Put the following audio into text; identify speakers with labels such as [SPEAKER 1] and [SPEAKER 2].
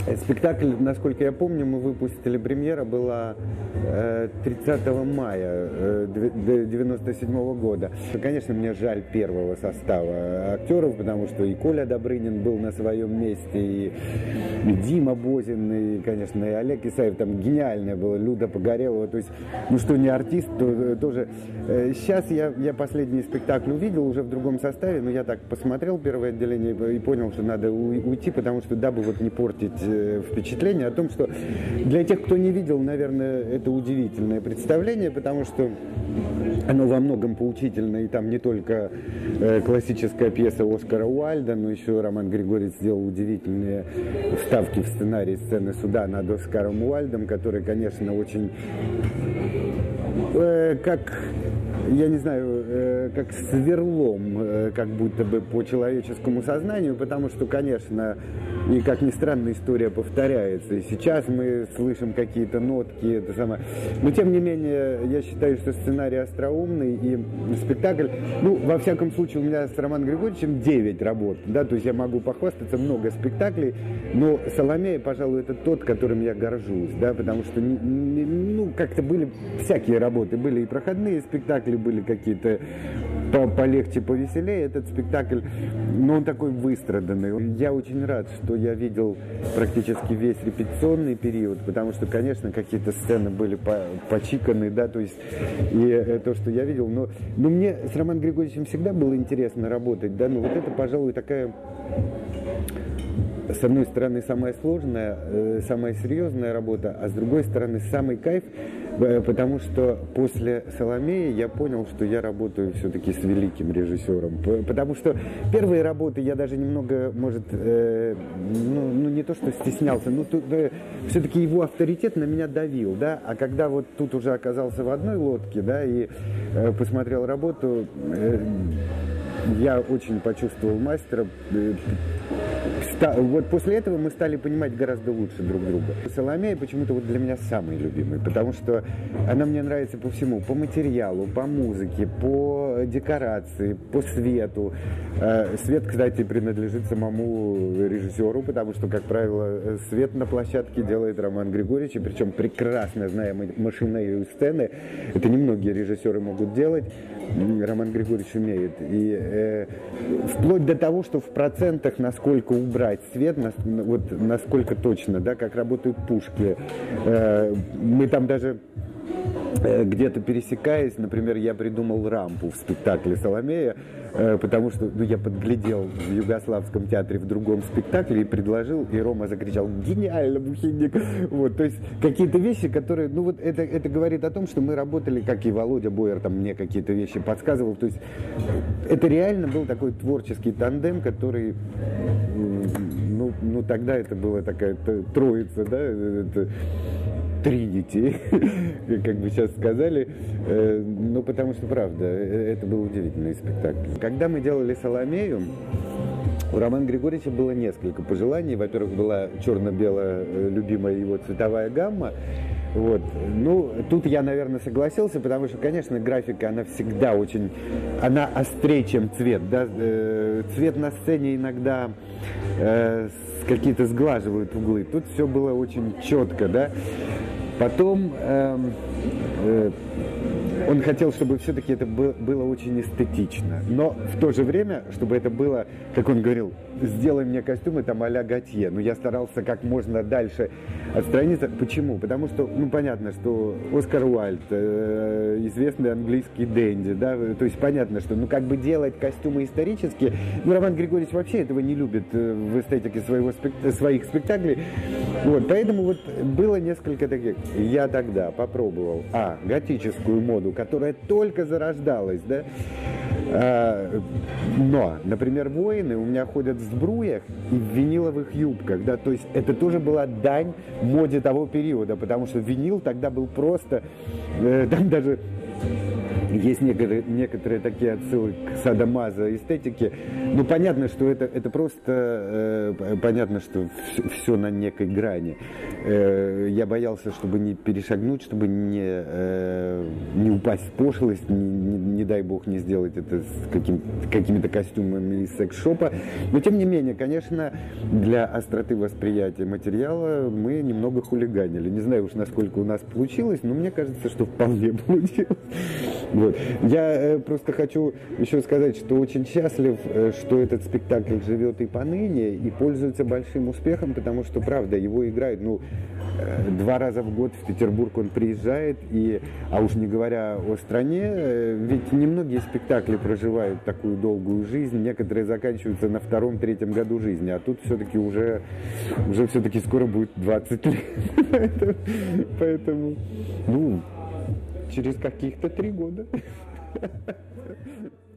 [SPEAKER 1] Спектакль, насколько я помню, мы выпустили, премьера была 30 мая 1997 года. Конечно, мне жаль первого состава актеров, потому что и Коля Добрынин был на своем месте, и Дима Бозин, и, конечно, и Олег Исаев. Там гениальное было, Люда Погорелова. То есть, ну что, не артист, то тоже. Сейчас я последний спектакль увидел уже в другом составе, но я так посмотрел первое отделение и понял, что надо уйти, потому что, дабы вот не портить впечатление о том, что для тех, кто не видел, наверное, это удивительное представление, потому что оно во многом поучительно, и там не только классическая пьеса Оскара Уайльда, но еще Роман Григорьевич сделал удивительные вставки в сценарий сцены суда над Оскаром Уайльдом, который, конечно, очень как, я не знаю, как сверлом, как будто бы по человеческому сознанию, потому что, конечно, и, как ни странно, история повторяется. И сейчас мы слышим какие-то нотки, это самое. Но, тем не менее, я считаю, что сценарий остроумный, и спектакль, ну, во всяком случае, у меня с Романом Григорьевичем 9 работ, да, то есть я могу похвастаться, много спектаклей, но «Соломея», пожалуй, это тот, которым я горжусь, да, потому что, ну, как-то были всякие работы, были и проходные спектакли, были какие-то полегче, повеселее. Этот спектакль, но он такой выстраданный. Я очень рад, что я видел практически весь репетиционный период, потому что, конечно, какие-то сцены были почиканы, да, то есть и то, что я видел, но мне с Романом Григорьевичем всегда было интересно работать, да, но вот это, пожалуй, такая, с одной стороны, самая сложная, самая серьезная работа, а с другой стороны, самый кайф, потому что после «Соломеи» я понял, что я работаю все-таки с великим режиссером. Потому что первые работы я даже немного, может, ну не то что стеснялся, но все-таки его авторитет на меня давил, да, а когда вот тут уже оказался в одной лодке, да, и посмотрел работу, я очень почувствовал мастера. Вот после этого мы стали понимать гораздо лучше друг друга. «Соломея» почему-то вот для меня самый любимый, потому что она мне нравится по всему, по материалу, по музыке, по декорации, по свету. Свет, кстати, принадлежит самому режиссеру, потому что, как правило, свет на площадке делает Роман Григорьевич, и причем прекрасно зная машинерию сцены. Это немногие режиссеры могут делать. Роман Григорьевич умеет. И вплоть до того, что в процентах, насколько убрать свет, вот насколько точно, да, как работают пушки. Мы там даже где-то пересекаясь, например, я придумал рампу в спектакле «Соломея», потому что я подглядел в Югославском театре в другом спектакле и предложил, и Рома закричал: «Гениально, Бухинник!» Вот, то есть какие-то вещи, которые, ну вот это говорит о том, что мы работали, как и Володя Бойер там мне какие-то вещи подсказывал, то есть это реально был такой творческий тандем, который, ну тогда это была такая троица, да, это Тринити, как бы сейчас сказали, ну потому что правда, это был удивительный спектакль. Когда мы делали «Соломею», у Романа Григорьевича было несколько пожеланий. Во-первых, была черно-белая любимая его цветовая гамма. Вот. Ну, тут я, наверное, согласился, потому что, конечно, графика, она всегда очень, она острее, чем цвет, да? Цвет на сцене иногда какие-то сглаживают углы. Тут все было очень четко, да? Потом он хотел, чтобы все-таки это было очень эстетично, но в то же время, чтобы это было, как он говорил, сделай мне костюмы там а-ля Готье. Но я старался как можно дальше отстраниться. Почему? Потому что, ну, понятно, что Оскар Уайльд, известный английский дэнди, да, то есть понятно, что, ну, как бы делать костюмы исторические, ну, Роман Григорьевич вообще этого не любит в эстетике своих спектаклей. Вот, поэтому вот было несколько таких. Я тогда попробовал, готическую моду, которая только зарождалась, да, но, например, воины у меня ходят в сбруях и в виниловых юбках, да, то есть это тоже была дань моде того периода, потому что винил тогда был просто, там даже Есть некоторые такие отсылы к садомазо эстетике. Ну, понятно, что это просто... понятно, что все на некой грани. Я боялся, чтобы не перешагнуть, чтобы не упасть в пошлость, не дай бог не сделать это с какими-то костюмами из секс-шопа. Но, тем не менее, конечно, для остроты восприятия материала мы немного хулиганили. Не знаю уж, насколько у нас получилось, но мне кажется, что вполне получилось. Вот. Я просто хочу еще сказать, что очень счастлив, что этот спектакль живет и поныне, и пользуется большим успехом, потому что, правда, его играют, 2 раза в год в Петербург он приезжает, а уж не говоря о стране, ведь немногие спектакли проживают такую долгую жизнь, некоторые заканчиваются на 2-3 году жизни, а тут все-таки уже все-таки скоро будет 20 лет. Поэтому, через каких-то 3 года.